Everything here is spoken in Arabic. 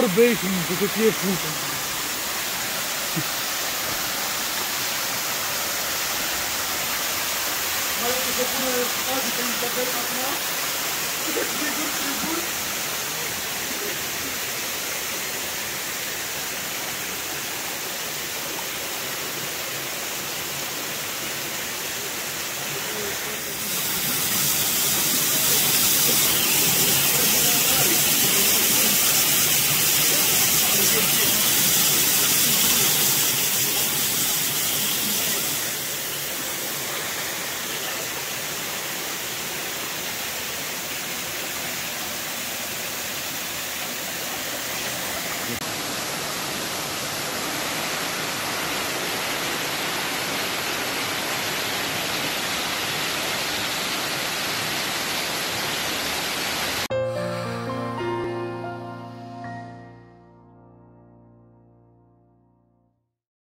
Beijo, porque aqui é fruta. Olha, eu vou pôr a base para ir para a